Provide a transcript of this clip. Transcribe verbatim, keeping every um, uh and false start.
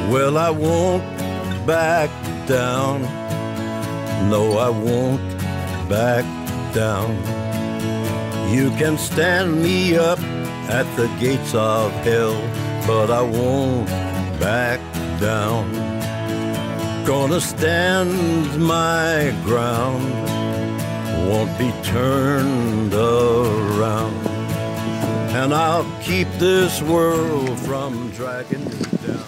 Well, I won't back down. No, I won't back down. You can stand me up at the gates of hell, but I won't back down. Gonna stand my ground, won't be turned around, and I'll keep this world from dragging me down.